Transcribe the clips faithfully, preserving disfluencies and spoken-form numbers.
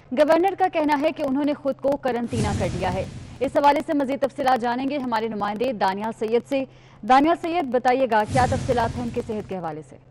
Governor का कहना है कि उन्होंने खुद को करंटीना कर लिया है। इस हवाले से मजीद तफसीलात जानेंगे हमारे नुमाइंदे दानियाल सैयद से। दानियाल सैयद, बताइएगा क्या तफसीलात हैं उनकी सेहत के हवाले से।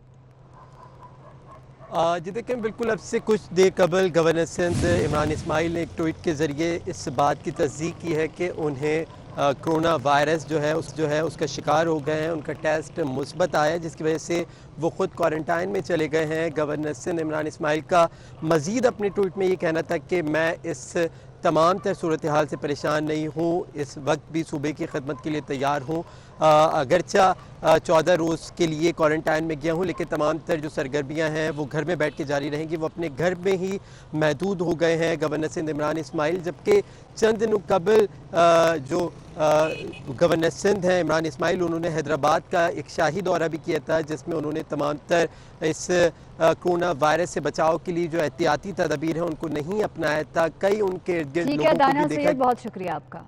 जी देखें, बिल्कुल अब से कुछ देर कबल गवर्नर सिंध इमरान इस्माइल ने एक ट्वीट के ज़रिए इस बात की तस्दीक की है कि उन्हें कोरोना वायरस जो है उस जो है उसका शिकार हो गए हैं। उनका टेस्ट मुस्बत आया है, जिसकी वजह से वो ख़ुद क्वारंटाइन में चले गए हैं। गवर्नर सिंध इमरान इस्माइल का मज़ीद अपने ट्वीट में ये कहना था कि मैं इस तमाम तर सूरत हाल से परेशान नहीं हूँ, इस वक्त भी सूबे की खदमत के लिए तैयार हूँ। अगरचा चौदह रोज़ के लिए क्वारंटाइन में गया हूँ, लेकिन तमाम तर जो सरगर्मियाँ हैं वो घर में बैठ के जारी रहेंगी। वो अपने घर में ही महदूद हो गए हैं गवर्नर सिंध इमरान इस्माइल। जबकि चंद दिनों कबल जो गवर्नर सिंध हैं इमरान इस्माइल, उन्होंने हैदराबाद का एक शाही दौरा भी किया था, जिसमें उन्होंने तमाम तर इस कोरोना वायरस से बचाव के लिए जो एहतियाती तदबीर है उनको नहीं अपनाया था। कई उनके इर्द गिर्द लोगों को भी देखा। बहुत शुक्रिया आपका।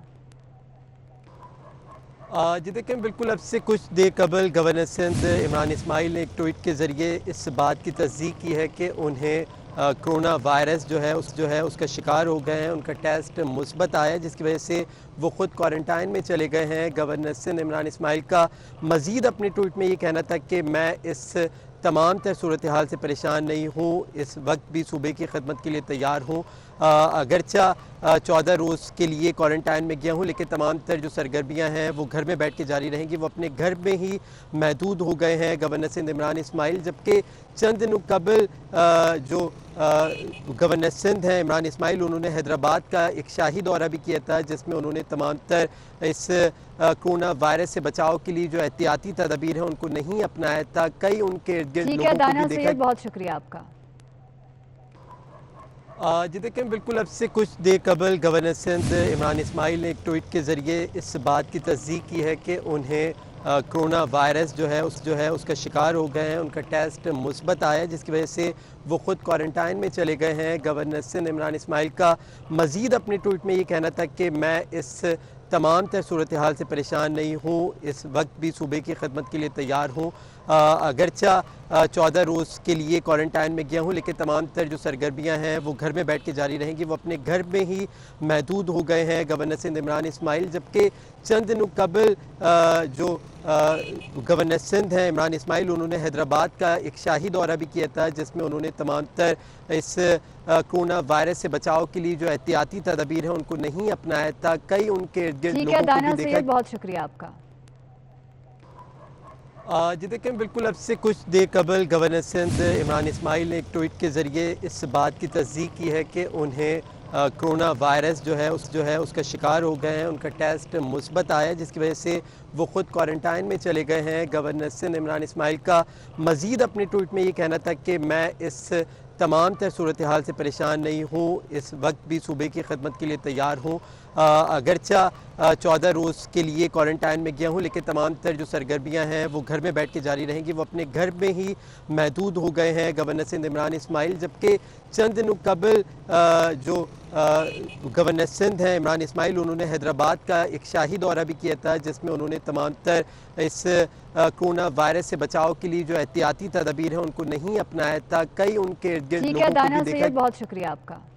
जी देखें, बिल्कुल अब से कुछ देर कबल गवर्नर सिंध इमरान इस्माइल ने एक ट्वीट के ज़रिए इस बात की तस्दीक की है कि उन्हें कोरोना वायरस जो है उस जो है उसका शिकार हो गए हैं। उनका टेस्ट मुस्बत आया है, जिसकी वजह से वो ख़ुद क्वारंटाइन में चले गए हैं। गवर्नर सिंध इमरान इस्माइल का मज़ीद अपने ट्वीट में ये कहना था कि मैं इस तमाम तर सूरत हाल से परेशान नहीं हूँ, इस वक्त भी सूबे की खदमत के लिए तैयार हूँ। अगरचा चौदह रोज़ के लिए क्वारंटाइन में गया हूँ, लेकिन तमाम तर जो सरगर्मियाँ हैं वो घर में बैठ के जारी रहेंगी। वो अपने घर में ही महदूद हो गए हैं गवर्नर सिंध इमरान इस्माइल। जबकि चंद दिनों कबल जो गवर्नर सिंध हैं इमरान इस्माइल, उन्होंने हैदराबाद का एक शाही दौरा भी किया था, जिसमें उन्होंने तमाम तर इस कोरोना वायरस से बचाव के लिए जो एहतियाती तदबीर है उनको नहीं अपनाया था। कई उनके इर्द गिर्द लोगों को भी देखा। बहुत शुक्रिया आपका। जी देखें, बिल्कुल अब से कुछ देर कबल गवर्नर सिंध इमरान इस्माइल ने एक ट्वीट के ज़रिए इस बात की तस्दीक की है कि उन्हें कोरोना वायरस जो है उस जो है उसका शिकार हो गए हैं। उनका टेस्ट मुस्बत आया है, जिसकी वजह से वो ख़ुद क्वारंटाइन में चले गए हैं। गवर्नर सिंध इमरान इस्माइल का मज़ीद अपने ट्वीट में ये कहना था कि मैं इस तमाम तर सूरत हाल से परेशान नहीं हूँ, इस वक्त भी सूबे की खदमत के लिए तैयार हूँ। अगरचा चौदह रोज़ के लिए क्वारंटाइन में गया हूँ, लेकिन तमाम तर जो सरगर्मियाँ हैं वो घर में बैठ के जारी रहेंगी। वो अपने घर में ही महदूद हो गए हैं गवर्नर सिंध इमरान इस्माइल। जबकि चंद दिनों कबल जो गवर्नर सिंध हैं इमरान इस्माइल, उन्होंने हैदराबाद का एक शाही दौरा भी किया था, जिसमें उन्होंने तमाम तर इस कोरोना वायरस से बचाव के लिए जो एहतियाती तदबीर है उनको नहीं अपनाया था। कई उनके इर्द गिर्द लोगों को भी देखा। बहुत शुक्रिया आपका। जी देखें, बिल्कुल अब से कुछ देर कबल गवर्नर सिंध इमरान इस्माइल ने एक ट्वीट के ज़रिए इस बात की तस्दीक की है कि उन्हें कोरोना वायरस जो है उस जो है उसका शिकार हो गए हैं। उनका टेस्ट मुस्बत आया है, जिसकी वजह से वो ख़ुद क्वारंटाइन में चले गए हैं। गवर्नर सिंध इमरान इस्माइल का मज़ीद अपने ट्वीट में ये कहना था कि मैं इस तमाम तर सूरत हाल से परेशान नहीं हूँ, इस वक्त भी सूबे की खदमत के लिए तैयार हूँ। अगरचा चौदह रोज़ के लिए क्वारंटाइन में गया हूँ, लेकिन तमाम तर जो सरगर्मियाँ हैं वो घर में बैठ के जारी रहेंगी। वो अपने घर में ही महदूद हो गए हैं गवर्नर सिंध इमरान इस्माइल। जबकि चंद दिनों कबल जो गवर्नर सिंध हैं इमरान इस्माइल, उन्होंने हैदराबाद का एक शाही दौरा भी किया था, जिसमें उन्होंने तमाम तर इस कोरोना वायरस से बचाव के लिए जो एहतियाती तदबीर है उनको नहीं अपनाया था। कई उनके इर्द गिर्द लोगों को भी देखा। बहुत शुक्रिया आपका।